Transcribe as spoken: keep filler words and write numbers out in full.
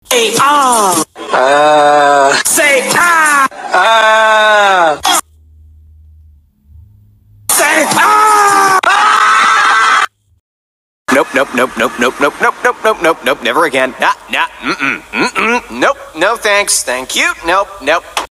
Say ah. Uh. Say ah. Ah. Say ah. Nope, nope, nope, nope, nope, nope, nope, nope, nope, nope, nope, never again. Nah, nah, mm-mm, mm-mm, nope, no thanks, thank you, nope, nope.